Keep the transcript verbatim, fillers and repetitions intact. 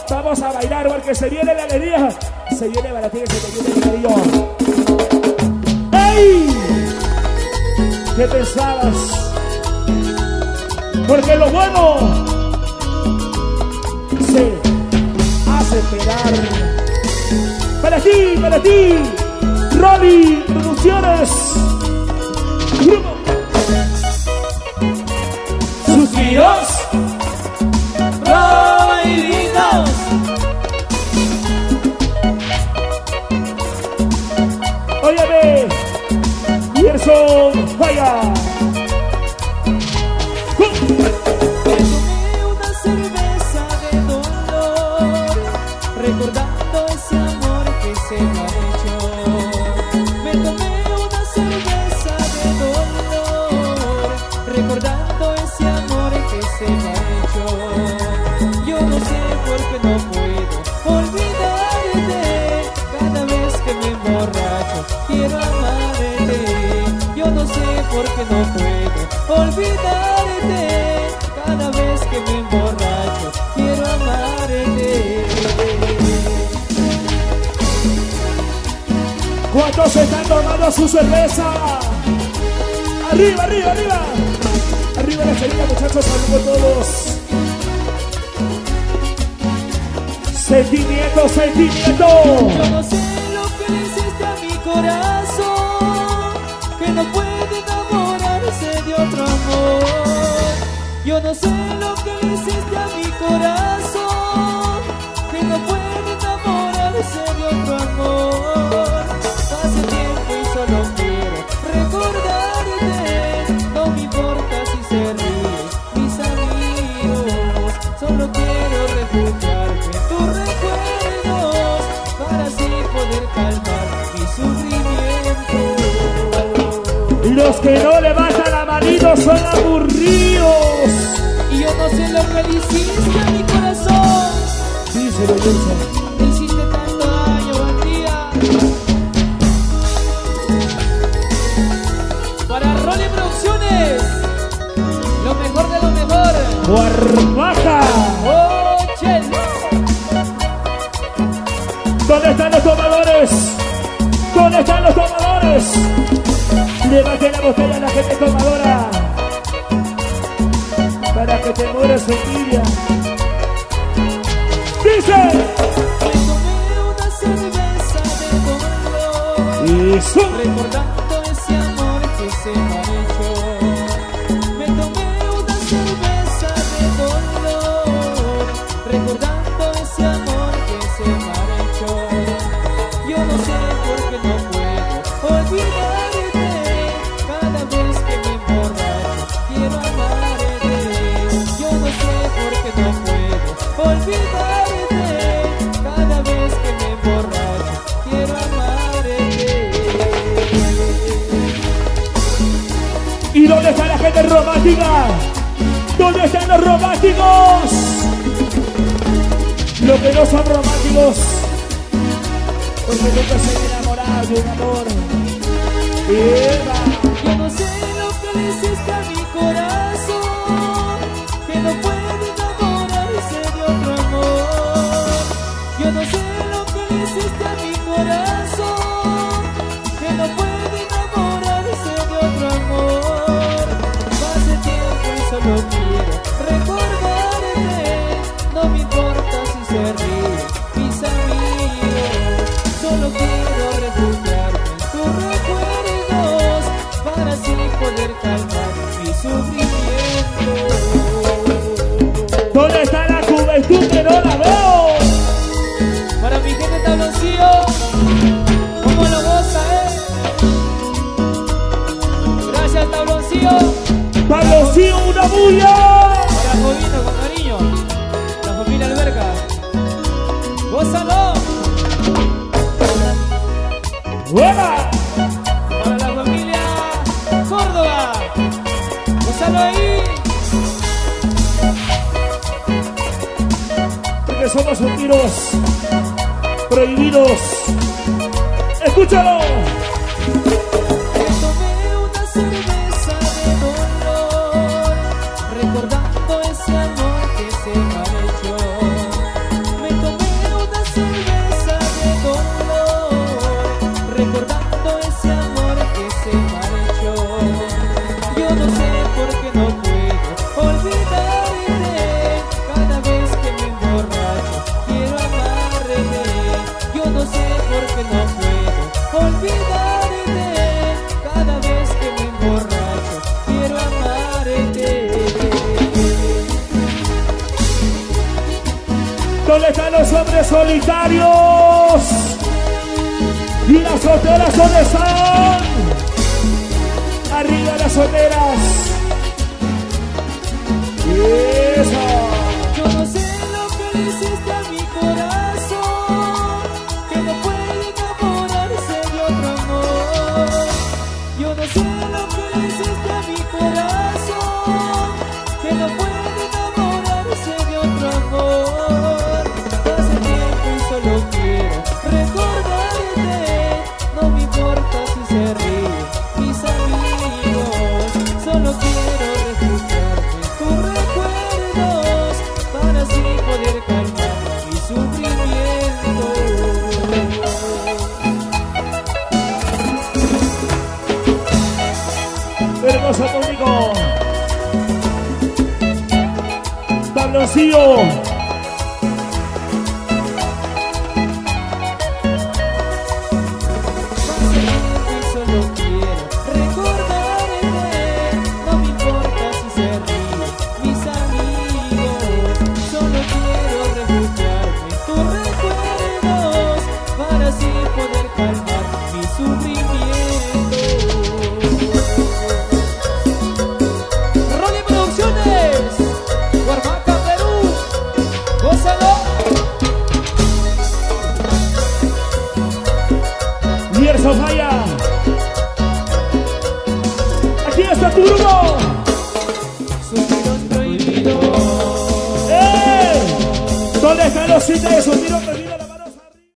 Vamos a bailar porque se viene la alegría. Se viene para ti, se te viene el cariño. ¡Ey! ¿Qué pensabas? Porque lo bueno se hace esperar. Para ti, para ti, Rolly Producciones. Suspiros prohibidos. Óyeme, Gerson, vaya. Me tomé una cerveza de dolor, recordando ese amor que se me ha hecho. Me tomé una cerveza de dolor, recordando ese amor que se me ha hecho. Yo no sé por qué no puedo olvidarte. Cada vez que me emborracho quiero amarte. Yo no sé por qué no puedo olvidarte. Cada vez que me emborracho quiero amarte. ¿Cuántos están tomando su cerveza? Arriba, arriba, arriba. Arriba la cerita, muchachos, saludos a todos. Sentimiento, sentimiento. Yo no sé lo que le hiciste a mi corazón, que no puede enamorarse de otro amor. Yo no sé lo que le hiciste a mi corazón, que no puede enamorarse de otro amor. Hace tiempo y solo quiero recordarte. No me importa si se ríen mis amigos, solo quiero refugiarme en tus recuerdos para así poder calmar mi sufrimiento. Los que no levantan la manito son aburridos. Y yo no sé lo que le hiciste a mi corazón. Díselo, Wilson. Me hiciste tanto daño, bandía. Para Rolly Producciones, lo mejor de lo mejor. Guarmaca. Oye, ¿Dónde están los tomadores? ¿Dónde están los tomadores? Levante la botella a la gente tomadora para que te mueras envidia. Dice. me tomé una cerveza de dolor, Eso. recordando ese amor que se me ha hecho. Me tomé una cerveza de dolor, recordando ese amor que se me ha hecho. Yo no sé por qué no puedo olvidarte. Cada vez que me emborracho quiero amarte. Yo no sé por qué no puedo olvidarte. Cada vez que me emborracho quiero amarte. ¿Y dónde está la gente romántica? ¿Dónde están los románticos? Los que no son románticos, porque nunca se han enamorado de un amor. Eva. Yo no sé lo que le hiciste a mi corazón, que no puede enamorarse de otro amor. Yo no sé lo que le hiciste a mi corazón, que no puede enamorarse de otro amor. Hace tiempo y solo quiero recordarte. No me importa si se ríen mis amigos, solo quiero refugiarme en tus recuerdos para así poder calmar mi sufrimiento. ¿Dónde está la juventud que no la veo? Para mi gente Tabloncillo, ¿cómo lo goza, eh? Gracias, Tabloncillo. ¡Tabloncillo, una bulla! Para Jovino, con cariño. La familia Alberca. ¡Gózalo! ¡Buena! Para la familia Córdoba. ¡Gózalo ahí! Porque somos vampiros prohibidos. ¡Escúchalo! Me tomé una cerveza de dolor, recordando ese amor que se me ha hecho. Me ¿Dónde están los hombres solitarios? ¿Y las solteras dónde están? Arriba las solteras. Eso. Yo no sé lo que le hiciste a mi corazón, que no puede enamorarse de otro amor. Yo no sé lo que le hiciste a mi corazón, que no puede enamorarse de otro amor. Hace tiempo y solo quiero recordarte, no me importa si se ríen mis amigos, solo quiero refugiarme en tus recuerdos para así poder calmar mi sufrimiento. Hermoso público. Tabloncillo. Solo quiero recordarte, no me importa si se ríen mis amigos, solo quiero refugiarme en tus recuerdos para así poder calmar mi sufrimiento. Rolly Producciones, Huarmaca, Perú, gózalo. Lierzo Maya. Aquí está tu grupo. Suspiros prohibidos. ¡Eh! ¿Dónde están los sitios de suspiros prohibidos?